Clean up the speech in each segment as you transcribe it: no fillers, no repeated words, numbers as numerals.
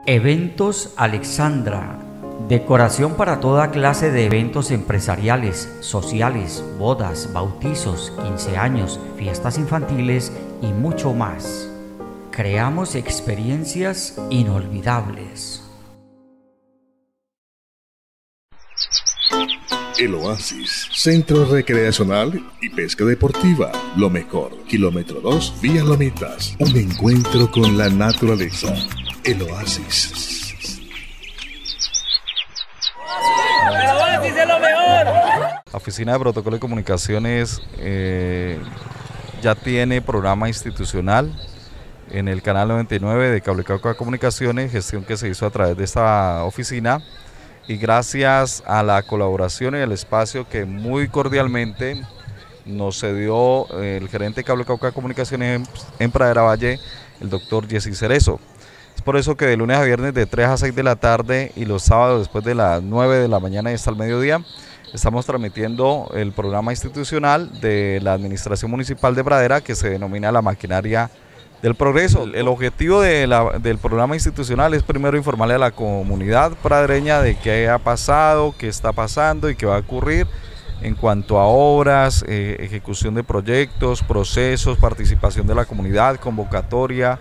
Eventos Alexandra. Decoración para toda clase de eventos empresariales, sociales, bodas, bautizos, 15 años, fiestas infantiles y mucho más. Creamos experiencias inolvidables. El Oasis, Centro Recreacional y Pesca Deportiva. Lo mejor. Kilómetro 2, Vía Lomitas. Un encuentro con la naturaleza. El Oasis. El Oasis es lo mejor. La Oficina de Protocolo y Comunicaciones ya tiene programa institucional en el canal 99 de Cable Cauca Comunicaciones, gestión que se hizo a través de esta oficina. Y gracias a la colaboración y el espacio que muy cordialmente nos cedió el gerente de Cable Cauca Comunicaciones en Pradera Valle, el doctor Jessy Cerezo. Es por eso que de lunes a viernes de 3 a 6 de la tarde y los sábados después de las 9 de la mañana y hasta el mediodía estamos transmitiendo el programa institucional de la Administración Municipal de Pradera, que se denomina La Maquinaria del Progreso. El objetivo del programa institucional es primero informarle a la comunidad pradereña de qué ha pasado, qué está pasando y qué va a ocurrir en cuanto a obras, ejecución de proyectos, procesos, participación de la comunidad, convocatoria,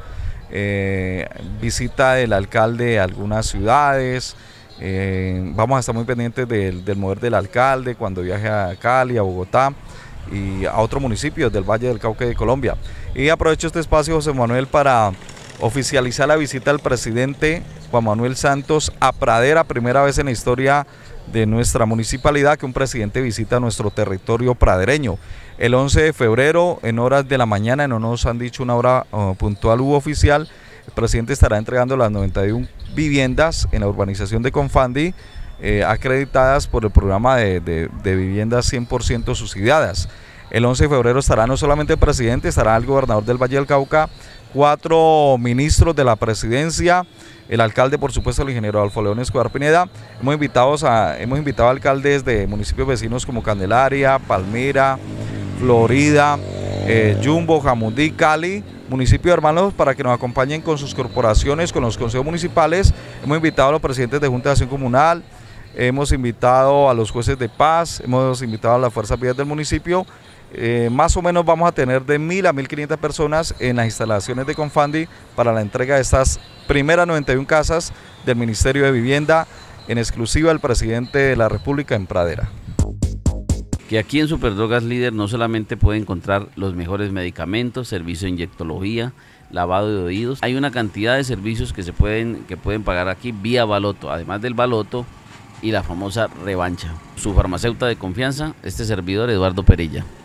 visita del alcalde a algunas ciudades. Vamos a estar muy pendientes del mover del alcalde cuando viaje a Cali, a Bogotá y a otros municipios del Valle del Cauca de Colombia. Y aprovecho este espacio, José Manuel, para oficializar la visita del presidente Juan Manuel Santos a Pradera, primera vez en la historia de nuestra municipalidad que un presidente visita nuestro territorio pradereño. El 11 de febrero, en horas de la mañana, no nos han dicho una hora puntual u oficial, el presidente estará entregando las 91 viviendas en la urbanización de Confandi, acreditadas por el programa de viviendas 100% subsidiadas. El 11 de febrero estará no solamente el presidente, estará el gobernador del Valle del Cauca, 4 ministros de la presidencia, el alcalde, por supuesto, el ingeniero Adolfo León Escobar Pineda. Hemos invitado a alcaldes de municipios vecinos como Candelaria, Palmira, Florida, Jumbo, Jamundí, Cali, municipios hermanos, para que nos acompañen con sus corporaciones, con los consejos municipales. Hemos invitado a los presidentes de Junta de Acción Comunal, hemos invitado a los jueces de paz, hemos invitado a las fuerzas vivas del municipio. Más o menos vamos a tener de 1.000 a 1.500 personas en las instalaciones de Confandi para la entrega de estas primeras 91 casas del Ministerio de Vivienda, en exclusiva del presidente de la República en Pradera. Que aquí en Superdrogas Líder no solamente puede encontrar los mejores medicamentos, servicio de inyectología, lavado de oídos, hay una cantidad de servicios que pueden pagar aquí vía baloto, además del baloto y la famosa revancha. Su farmacéutica de confianza, este servidor Eduardo Perella.